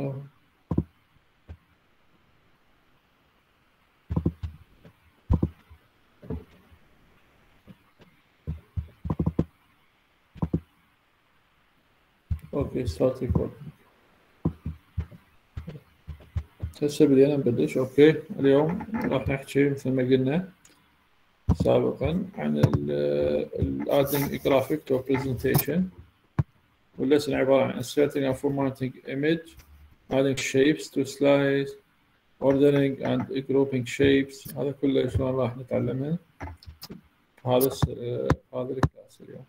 اوكي ستارت ريكورد. هسه بدينا نبلش. اوكي اليوم راح نحكي مثل ما قلنا سابقا عن الادنج جرافيك تو برزنتيشن، والليسن عباره عن inserting and formatting image, adding shapes to slides, ordering and grouping shapes. هذا كله شلون راح نتعلمها هذا الكلاس اليوم.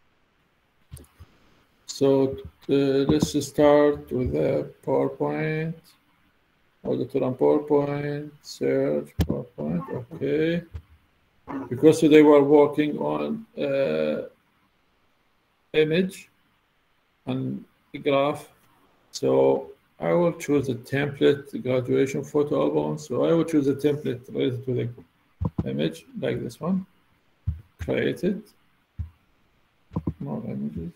So let's start with the PowerPoint. Order to run PowerPoint, search PowerPoint. Okay. Because today we're working on image and graph, so I will choose a template, graduation photo album. So I will choose a template related to the image, like this one. Create it. More images.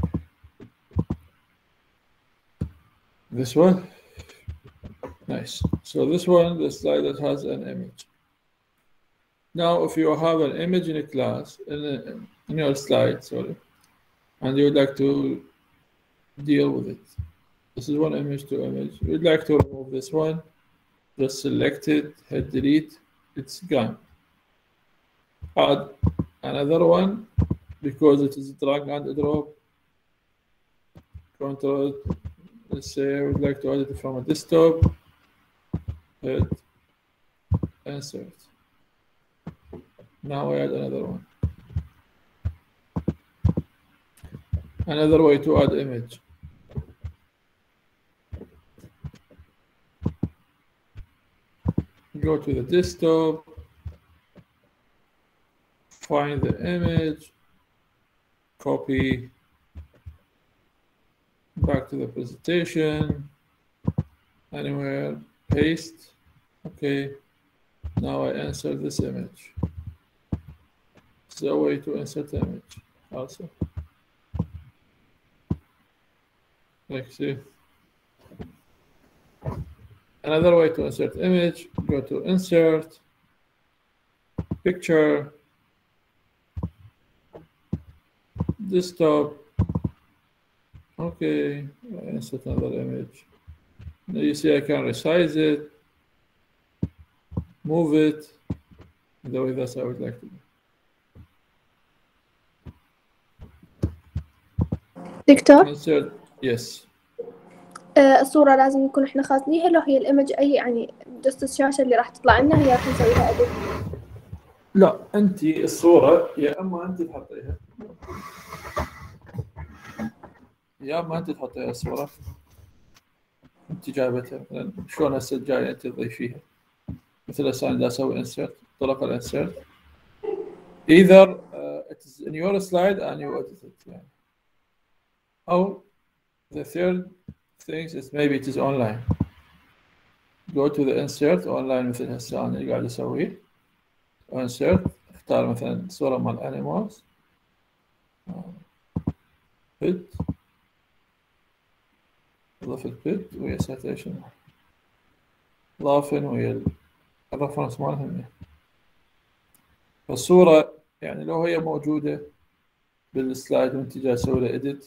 This one. Nice. So this one, the slide that has an image. Now, if you have an image in a class, in your slide, sorry, and you would like to deal with it. This is one image to image. You'd like to remove this one, just select it, hit delete, it's gone. Add another one, because it is drag and drop. Control, let's say I would like to add it from a desktop, hit insert. Now I add another one. Another way to add image. Go to the desktop, find the image, copy, back to the presentation, anywhere, paste. Okay, now I insert this image. It's a way to insert the image also. Like see. Another way to insert image, go to insert, picture, desktop. Okay, insert another image. Now you see I can resize it, move it, the way that's how I would like to do. دكتور Insert, yes. الصورة لازم نكون احنا خاصنيها، لو هي الايمج اي يعني دست الشاشة اللي راح تطلع لنا هي راح نسوي لها اديت. لا انت الصورة يا اما انت تحطيها الصورة انت جايبتها. مثلا شلون هسه جاية انت تضيفيها، مثل هسه انا اسوي insert، طرق الانسرت either it is in your slide and you edit it يعني. او the third thing is maybe it is online. Go to the insert online مثل هسه انا اللي قاعد اسويه. insert اختار مثلا صورة مال animals، بيت، اضف البيت ويا citation، ضافن ويا الرفرنس مالهم. فالصورة يعني لو هي موجودة بالسلايد وانت جاي تسوي له edit،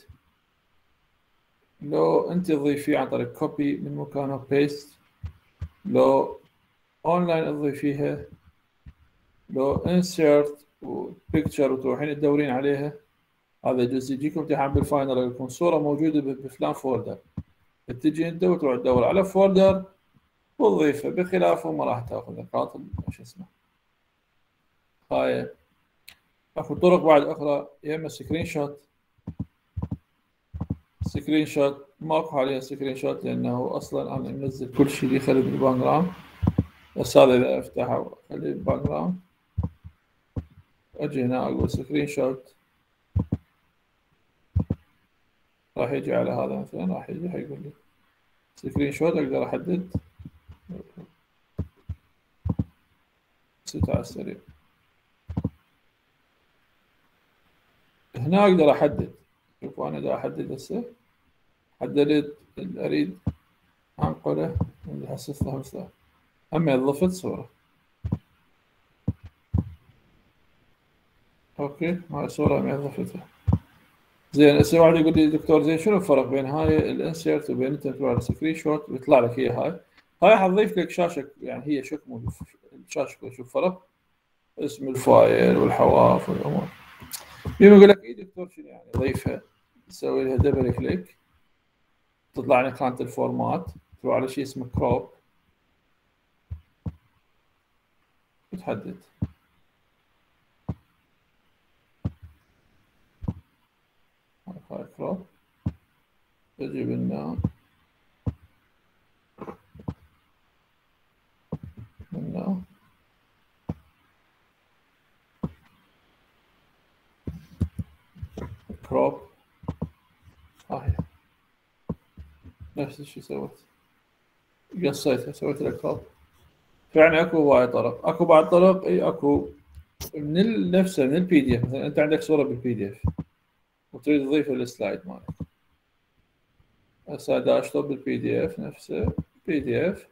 لو انت تضيفيه عن طريق كوبي من مكانه بيست، لو اونلاين تضيفيها، لو انسيرت وبيكتشر وتروحين تدورين عليها، هذا جزء يجيكم امتحان بالفاينل يكون صورة موجودة بفلان فولدر، تجي انت وتروح تدور على فولدر وتضيفه، بخلافه ما راح تاخذ قاطع شو اسمه. هاي اكو طرق بعد اخرى، يا اما سكرين شوت ماكو عليها سكرين شوت لانه اصلا انا منزل كل شيء يخلي بالباك جراوند. بس هذا اذا افتحه واخلي الباك جراوند، اجي هنا اقول سكرين شوت، راح يجي على هذا مثلا، راح يجي حيقول لي سكرين شوت، اقدر احدد ستة على السريع. هنا اقدر احدد، شوفوا انا دا احدد هسه، حددت اريد انقله نحسسها مثله. هم ضفت صورة. اوكي هاي صورة هم ضفتها. زين هسه واحد يقول لي دكتور زين شنو الفرق بين هاي الانسيرت وبين انت تروح سكرين شوت ويطلع لك هي هاي حتضيف لك شاشة، يعني هي شكل الشاشة شوف فرق اسم الفايل والحواف والامور. يقول لك اي دكتور شنو يعني ضيفها، تسوي لها دبل كليك تطلع لك خانة الفورمات، تروح على شيء اسمه كروب وتحدد. هاي كروب تجيب لنا منه كروب. هاي نفس الشيء سويت، قصيتها سويت لها كروب. يعني اكو هواي طرق، اكو بعض طرق اي اكو من نفسه من البي دي اف. مثلا انت عندك صوره بالبي دي اف وتريد تضيفها للسلايد مالك، هسه داشتوب بالبي دي اف نفسه بي دي اف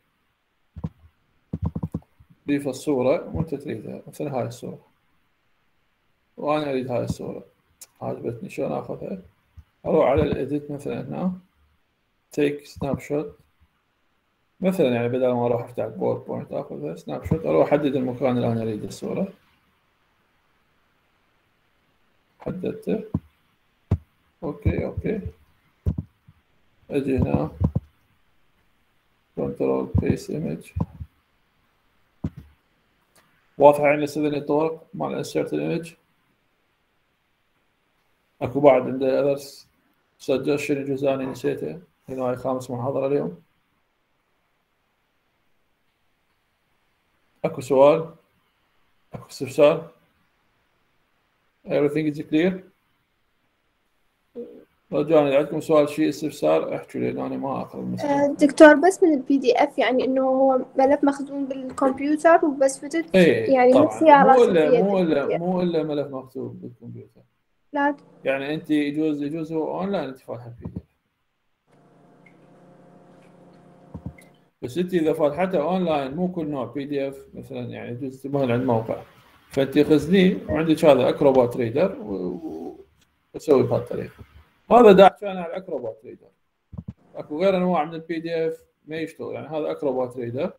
ضيف الصوره وانت تريدها. مثلا هاي الصوره وانا اريد هاي الصوره عجبتني، شلون اخذها؟ اروح على الاديت مثلا هنا تيك سناب شوت مثلا، يعني بدل ما اروح افتح الباوربوينت اخذها سناب شوت، اروح احدد المكان اللي انا اريد الصوره، حددته اوكي اجي هنا كنترول بيس ايمج. واضحه يعني استخدم الطرق مال انسيرت ايمج. اكو بعد عنده اذرز سجشن يجوز اني نسيته، هنا هاي خامس محاضره اليوم. اكو سؤال؟ اكو استفسار؟ everything is clear؟ رجاء اذا عندكم سؤال شيء استفسار احكوا لي انا ما اقرا المسألة. دكتور بس من البي دي اف يعني انه هو ملف مخزون بالكمبيوتر وبس فتت ايه يعني طبعا، نفس يا مو الا ملف مكتوب بالكمبيوتر. لا يعني انت يجوز هو اونلاين انت فاتحه البي دي اف، بس انت اذا فاتحته اونلاين مو كل نوع بي دي اف مثلا، يعني يجوز تبون عند موقع فانت خزنيه وعندك هذا اكروبات ريدر وتسوي بهالطريقه. هذا دا كان على اكروبات ريدر. اكو غير انواع من البي دي اف ما يشتغل، يعني هذا اكروبات ريدر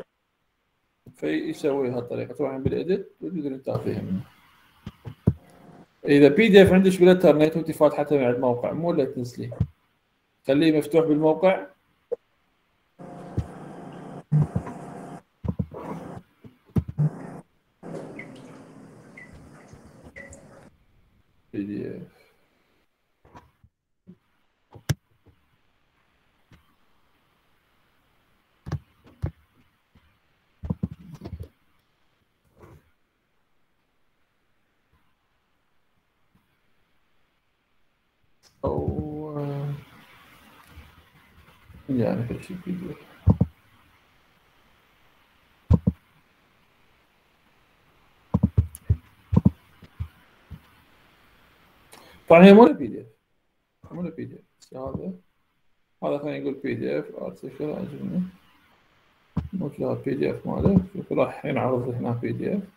فيسوي هالطريقه. طبعا بالاديت تقدر تاخذيها منه. اذا بي دي اف عندك بالانترنت وانت فاتحته من عند موقع مو اللي تنزليه، خليه مفتوح بالموقع بي دي اف. او يعني كل شيء بي دي اف. طبعا هي مو البي دي اف، مو البي دي اف. هذا خلينا نقول بي دي اف ارتكل عجبني، نوت له بي دي اف ماله. شوف راح ينعرض هنا بي دي اف.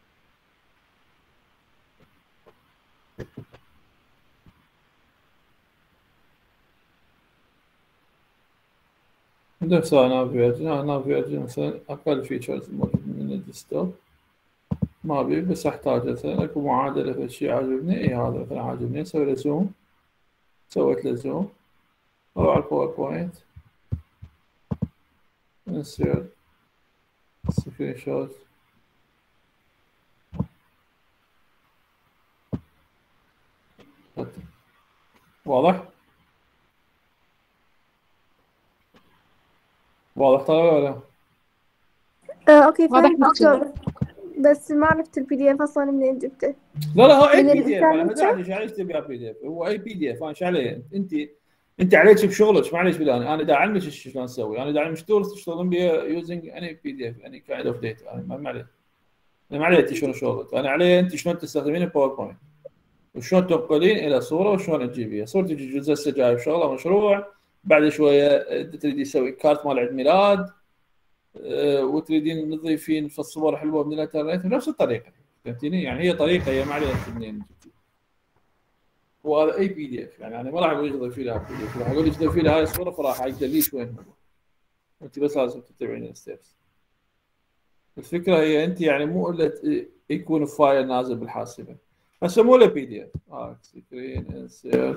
نفس نافيرجن مثلا اقل فيتشرز موجود من الديسكتوب ما بي، بس احتاج مثلا اكو معادله في شيء عاجبني، اي هذا مثلا عاجبني اسوي له زوم، سويت له زوم، اروح على الباوربوينت انسيرت سكرين شوت. واضح؟ واضح طيب ولا؟ اوكي فهمت دكتور، بس ما عرفت البي دي اف اصلا منين جبته. لا هو اي من بي دي اف، انا ما الانترنت. ادري ايش تبي بي دي اف، هو اي بي دي اف. انا ايش علي انت عليك بشغلك، معليش بالله انا دا اعلمك شلون تسوي. انا دا اعلمك تولز تشتغلون بها يوزنج اني بي دي اف اني كايند اوف داتا. انا ما علي، انا ما علي انت شنو شغلك، انا علي انت شلون تستخدمين الباوربوينت وشلون تنقلين الى صوره وشلون تجيبيها. صورتك جزء هسه جايب شغله مشروع بعد شويه انت تريدين تسوي كارت مال عيد ميلاد، وتريدين تضيفين في الصور حلوه من الانترنت بنفس الطريقه. فهمتيني؟ يعني هي طريقه، هي ما عليها اثنين. وهذا اي بي دي اف، يعني انا ما راح اقول لك ضيفي لها بي دي اف، راح اقول لك ضيفي لها هاي الصوره، فراح اقدر ليش وين هو. انت بس لازم تتبعين الستبس. الفكره هي انت يعني مو الا يكون فايل نازل بالحاسبه، هسه مو له بي دي اف. سكرين انسيرت،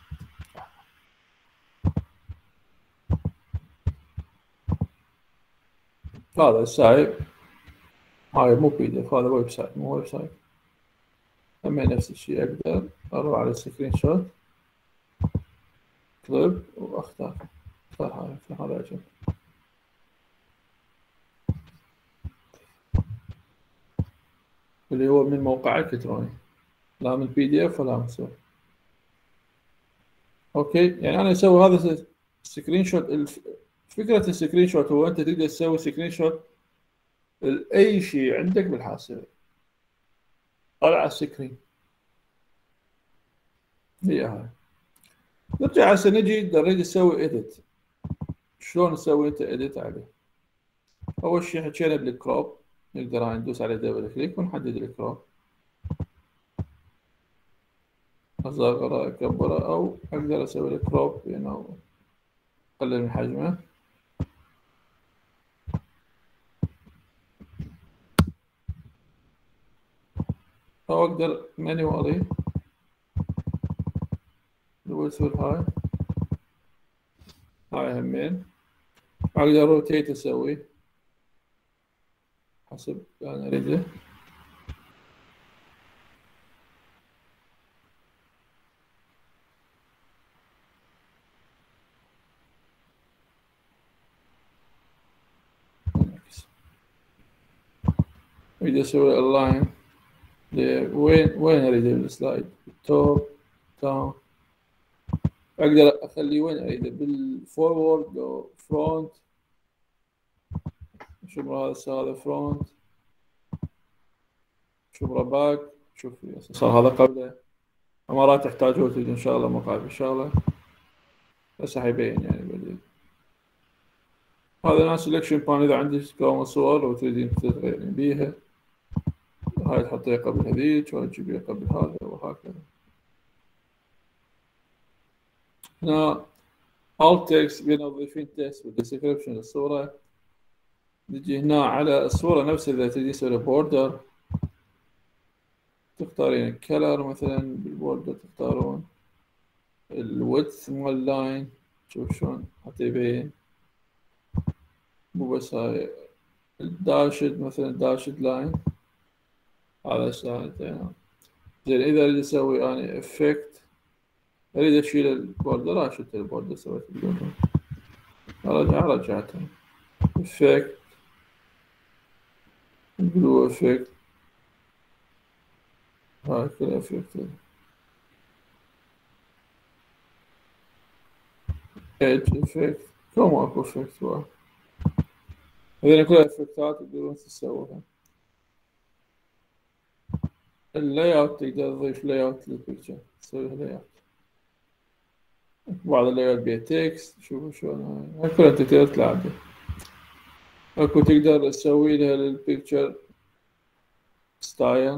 هذا السايب، هاي مو بي دي اف، هذا ويب سايت، مو ويب سايت. اما نفس الشيء اقدر اروح على السكرين شوت، كليب، واختار هذا عجب. اللي هو من موقع الكتروني، لا من بي دي اف ولا من صور. اوكي، يعني انا اسوي هذا سكرين شوت. فكره السكرين شوت هو انت تقدر تسوي سكرين شوت لاي شيء عندك بالحاسبه، طلع على السكرين. هي هاي. نرجع هسه نجي نريد نسوي اديت. شلون نسوي انت اديت عليه؟ اول شيء حكينا بالكروب، نقدر هاي ندوس عليه دبل كليك ونحدد الكروب، اصغره اكبره، او اقدر اسوي له كروب يعني اقلل من حجمه. او اقدر مانيوالي الوصول هاي همين. اقدر روتيت اسوي حسب انا اريده. اريد اسوي الاين وين اريد السلايد، توب داون. اقدر اخليه وين اريده، بالفورورد او فرونت. شوف هذا فرونت، شوف باك، شوف صار هذا قبله. مرات تحتاج وتريد ان شاء الله مقابل شغله، بس حيبين يعني بعدين. هذا ناس سelection بان اذا عندك كوم صور وتريدين تغيرين بيها، هاي تحطيها قبل هذيك وهاي تجيبيها قبل هذا وهكذا. هنا alt text بنضيفين text والديسكربشن للصورة. نجي هنا على الصورة نفسها إذا تريدين تسوي بوردر، تختارين الكلر مثلا بالبوردر، تختارون الويدث مال اللاين، شوف شلون حتى يبين. مو بس هاي الداشد مثلا، داشد لاين هذا سهل. زين إذا أريد أسوي أنا إفكت، أريد أشيل البوردر، لا شلت البوردر سويت البوردر، رجعتها إفكت، بلو إفكت، هاي كلها إفكت، إيدج إفكت، كم أكو إفكت واحد. هذين كلها إفكتات تقدرون تسووها. اللاي أوت تقدر تضيف لاي أوت للبيكتشر، تسوي لاي أوت. بعض اللاي أوت بيها تكست، شوفوا شلون هاي كلها أنت تقدر تلعب بها. أكو تقدر تسوي لها للبيكتشر ستايل.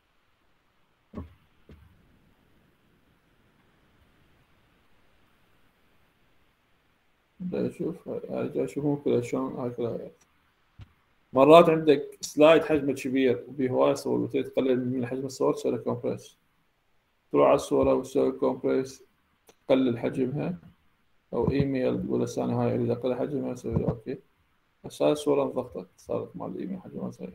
شوف هاي شوفون كلها شلون هاي كلها. مرات عندك سلايد حجمه كبير وبيه هواي صور وتريد تقلل من حجم الصور، تسوي له كومبريس، تروح على الصورة وتسوي كومبريس تقلل حجمها، أو إيميل تقول هسه أنا هاي أريد أقلل حجمها، أسوي له أوكي. بس هاي الصورة انضغطت صارت مال الإيميل حجمها صغير.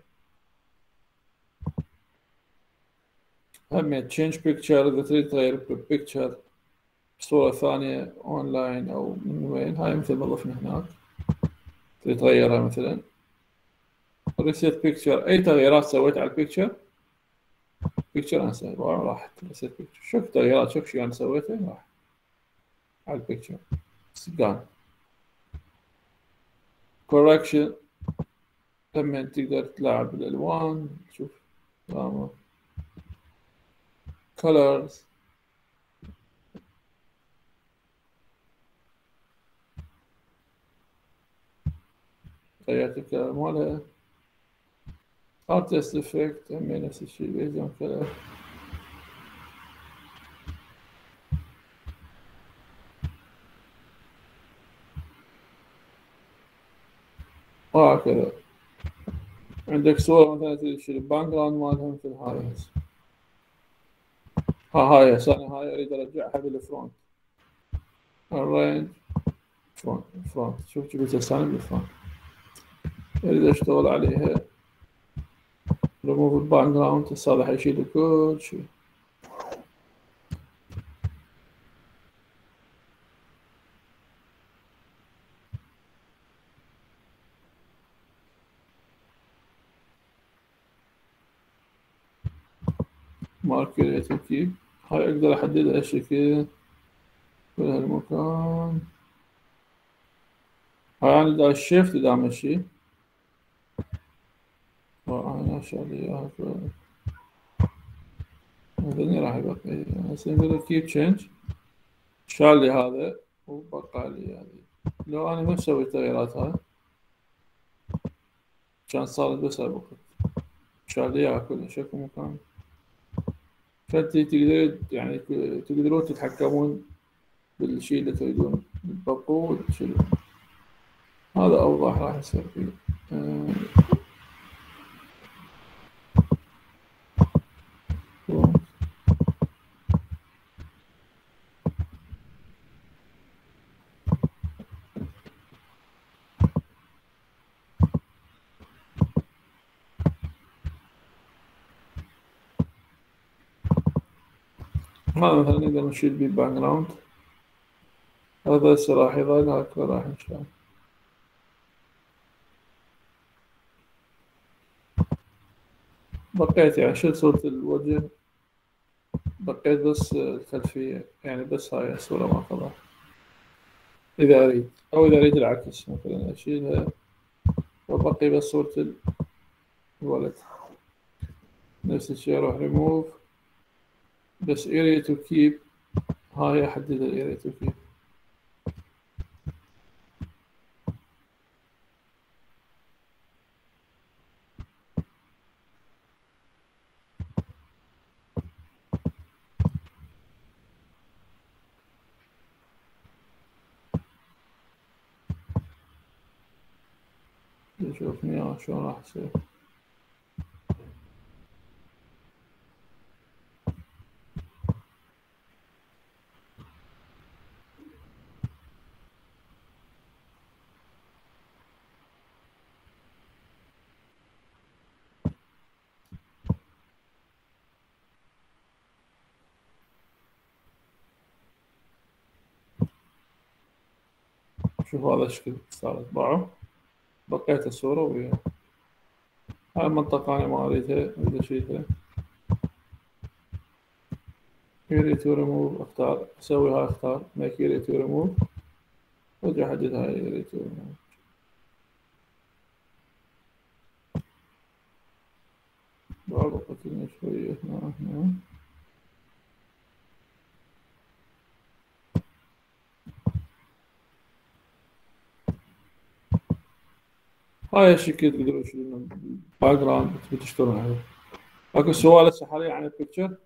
هم تشينج بيكتشر، إذا تريد تغير بيكتشر بصورة ثانية أونلاين أو من وين، هاي مثل ما ضفنا هناك تريد تغيرها مثلا. ريسيت بيكتشر، أي تغييرات سويت على البيكتشر، بيكتشر أنسى راحت. ريسيت بيكتشر، شوف تغييرات، شوف شو أنا سويته راح على البيكتشر سكان. كوركشن، لما تقدر تلعب بالألوان، شوف دراما colors. غيرت الكلر مالها. artist effect هم نفس الشيء based on color. وهكذا عندك صورة مثلا تريد تشيل الباك جراوند مالها مثل هاي هسه. هاي هسه أنا هاي أريد أرجعها بالفرونت. arrange فرونت شوف جبت هسه أنا بالفرونت. أريد أشتغل عليها remove الباك جراوند. هسه هذا حيشيل كل شيء. ماركريت كيب هاي أقدر أحددها الشكل بهالمكان. هاي أنا دا الشيفت دا أمشي. أنا أشغل إياها هذني راح يبقى هسه نقول كيب تشينج. شال لي هذا وبقى لي هذه. لو أنا ما مسوي التغييرات هاي كان صارت بس هاي بقى شال لي إياها كلها شكل مكان. فأنتي تقدرون يعني تقدرون تتحكمون بالشيء اللي تريدون تطبقوه وتشيلون. هذا أوضح راح يصير فيه. هذا مثلا نقدر نشيل بيه باك جراوند. هذا هسه راح يظل هكذا راح نشيل. بقيت يعني شلت صورة الوجه بقيت بس الخلفية يعني بس هاي الصورة ما خلاص. إذا أريد أو إذا أريد العكس مثلا أشيلها وبقي بس صورة الولد. نفس الشيء أروح remove بس area to keep. هاي أحدد ال area to keep. شوفني شلون راح يصير. شوف هذا الشكل صار اطبعه. بقيت الصورة وياه. هاي المنطقة أنا ما أريدها أريد أشيلها. area to remove أختار أسوي هاي أختار make area to remove وأرجع أحدد هاي area to remove. ضابطت لنا شوية هنا. هاي الشكل تقدرون تشيلون الباك جراوند وتشتغلون عليه. اكو سؤال هسه حاليا عن البيكتشر.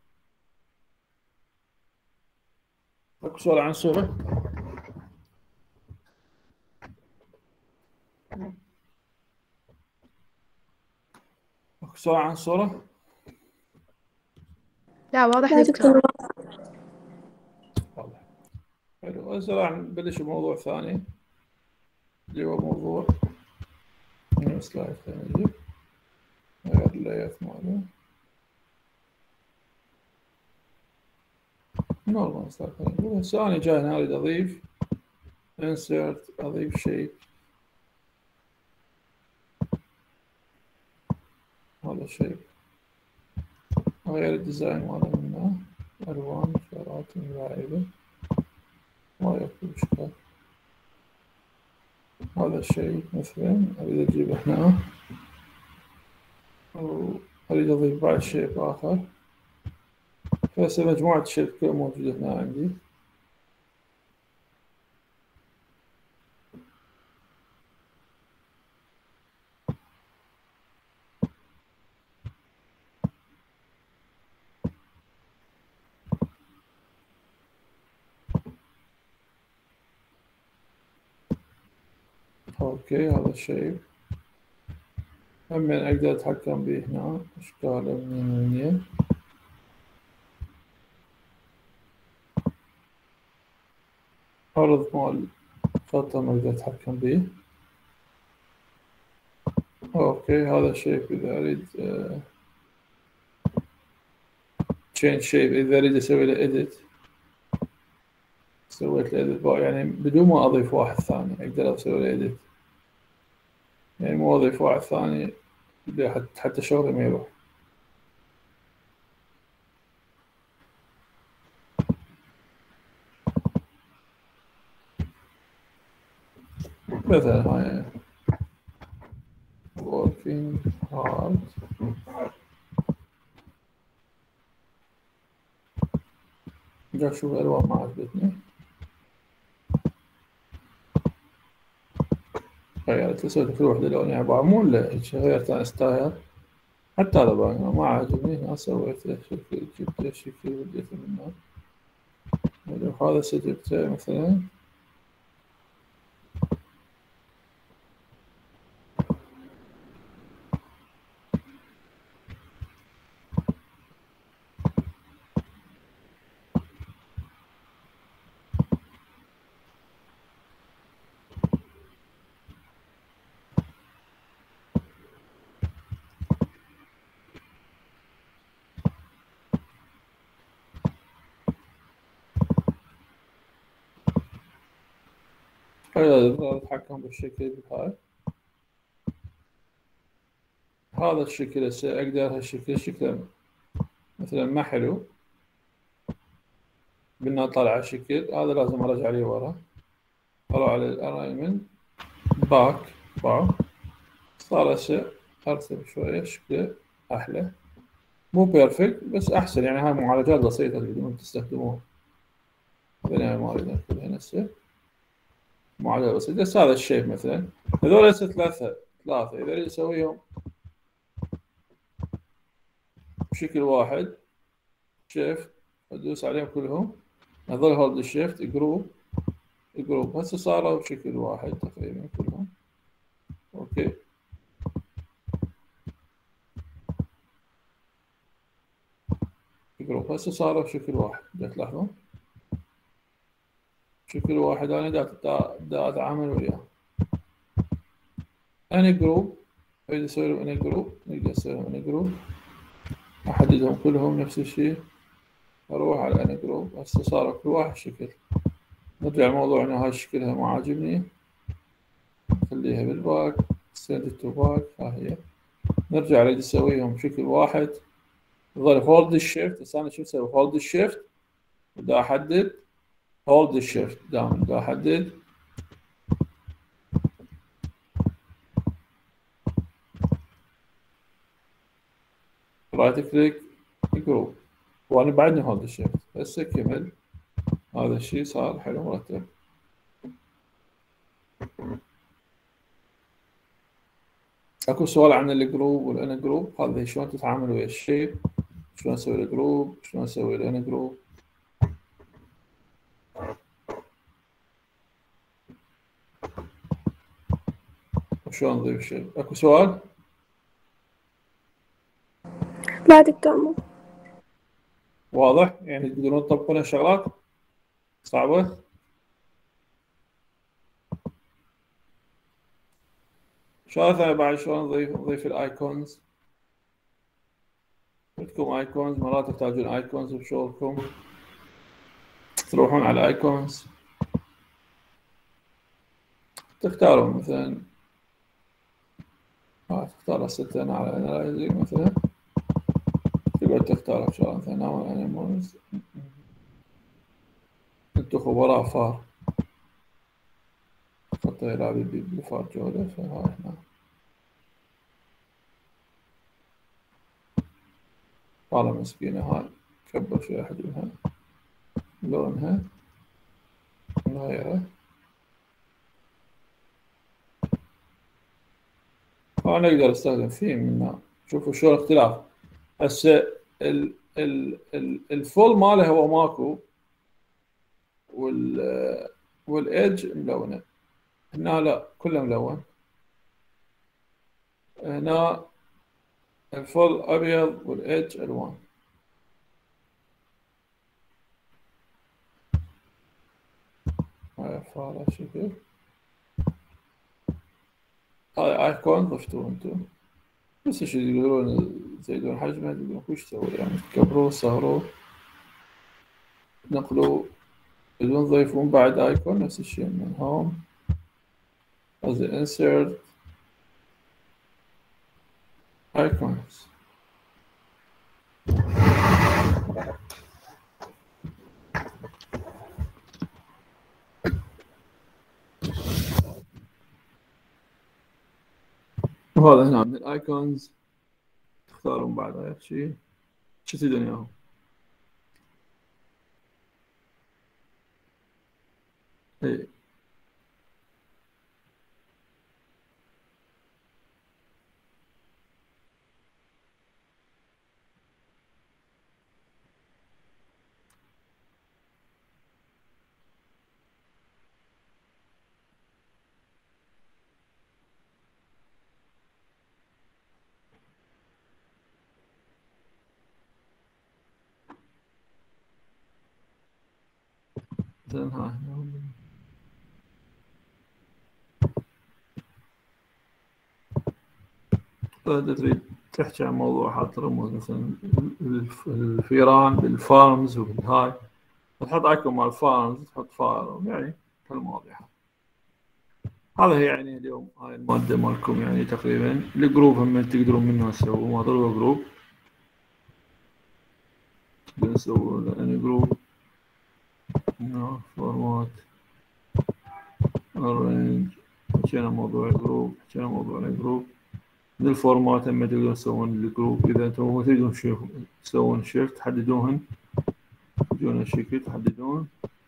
اكو سؤال عن الصورة. اكو سؤال عن الصورة. لا واضح لا دكتور. واضح. حلو هسه راح نبلش بموضوع ثاني اللي هو موضوع سلايد. ثاني نجيب غير اللايات ماله نورمال سلايد. هسه أنا جاي هنا أريد أضيف insert أضيف شيء. هذا الشيء غير الديزاين ماله منه ألوان إشارات ملاعبة ما يكون إشكال. هذا الشيء مثلا أريد أجيبه هنا وأريد أضيف بعد شيء آخر. فهسه مجموعة الشيء كلها موجودة هنا عندي. اوكي هذا الشيء هم اقدر اتحكم به هنا اشكاله منين ومنين. عرض مال خطة ما اقدر اتحكم به. اوكي هذا الشيء اذا اريد change shape اذا اريد اسوي له edit سويت له edit يعني بدون ما اضيف واحد ثاني اقدر اسوي له edit يعني مو اضيف واحد ثاني حتى شغلي ما يروح. مثلا هاي working hard جا شوف الألوان ما عجبتني غيرت سويت كل وحدة لونها عبارة مو إلا هيك غيرت أنا ستايل حتى هذا ما عجبني هنا سويت له شكل جبت له شكل وديته منه هذا سجلته مثلا أقدر أتحكم بالشكل هاي هذا الشكل هسه أقدر هالشكل شكله مثلا ما حلو بدنا نطلع شكل هذا لازم أرجع عليه ورا أروح على الألاينمنت باك صار هسه أرسم شوية شكله أحلى مو بيرفكت بس أحسن يعني هاي معالجات بسيطة تقدرون تستخدموها هذول ما أريد أدخل هسه معادلة بسيطة بس هذا الشيب مثلا هذول هسه ثلاثة إذا أريد أسويهم بشكل واحد شيفت أدوس عليهم كلهم هذول هولد الشيفت جروب هسه صاروا بشكل واحد تقريبا كلهم أوكي جروب هسه صاروا بشكل واحد تلاحظون بشكل واحد أنا دا أتعامل وياه أنا جروب أريد أسوي لهم أنا جروب نقدر نسوي لهم أنا جروب أحددهم كلهم نفس الشيء أروح على أنا جروب هسه صاروا كل واحد شكل نرجع الموضوع إن هاي شكلها ما عاجبني نخليها بالباك send to باك ها هي نرجع نريد نسويهم بشكل واحد نظل هولد الشيفت هسه أنا شو أسوي هولد الشيفت ودا أحدد هولد الشيفت دائما دا أحدد رايت كليك جروب وأنا بعدني هولد الشيفت هسه كمل هذا الشيء صار حلو مرتب اكو سؤال عن الجروب والانا جروب هذا شلون تتعامل ويا الشيء شلون اسوي الجروب شلون اسوي الانا جروب وشلون نضيف شيء اكو سؤال لا دكتور مو واضح يعني تقدرون تطبقون الشغلات صعبة شغلة ثانية بعد شلون نضيف الايكونز عندكم ايكونز مرات تحتاجون ايكونز بشغلكم تروحون على ايكونز تختارون مثلا تختار هسه انا على انالايزنج مثلا تقعد تختار شغلة مثلا نوع انيمالز انتو خبراء فار خطة يلعب بالفار جودة فهاي هنا والله مسكينة هاي كبر شوية حجمها لونها نغيره أنا أقدر أستخدم فيه منها شوفوا شلون اختلاف هسه الفول ماله هو ماكو والإيدج ملونة هنا لا كله ملون. هنا الفل أبيض والإيدج ألوان. هاي فارة شكل. هاي أيقون ضفتوه انتم، بس ايش تقدرون تزيدون حجمه، تقدرون وش تسوي يعني، تكبروه صغروه نقلوا، تقدرون تضيفون بعد أيقون نفس الشيء من هوم، قصدي insert icons. وهذا هنا من الايكونز تختارون بعد هاي شيء شو تريدون اياهم. اي زين. هاي إذا تريد تحكي عن موضوع حاط رموز مثلا الفيران بالفارمز وبالهاي، تحط ايكون مال فارمز، تحط فارم يعني هالمواضيع. هذا هي يعني اليوم هاي المادة مالكم يعني تقريبا. الجروب هم تقدرون منه تسووا، ما ضروري جروب، تقدرون تسووا يعني جروب فورمات arrange. حكينا موضوع الجروب، حكينا موضوع الجروب. من الفورمات هم تقدرون تسوون الجروب. إذا أنتم ما تريدون تسوون شيفت تحددوهن، تجون الشكل تحددون،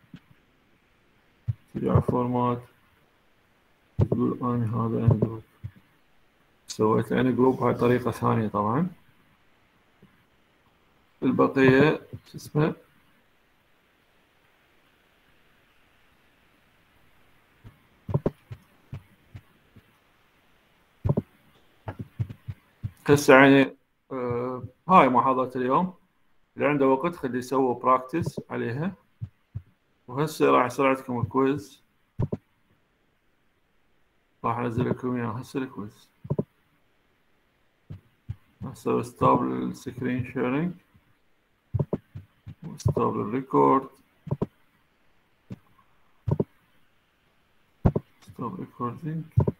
ترجع فورمات تقول أنا هذا أنا جروب، سويت أنا جروب. هاي طريقة ثانية طبعا. البقية شو اسمه هسه يعني هاي محاضرة اليوم. اللي عنده وقت خليه يسوي براكتس عليها. وهسه راح يصير عندكم الكويز، راح انزل لكم اياه هسه الكويز. هسه ستوب السكرين شيرنج وستوب الريكورد، ستوب ريكوردينج.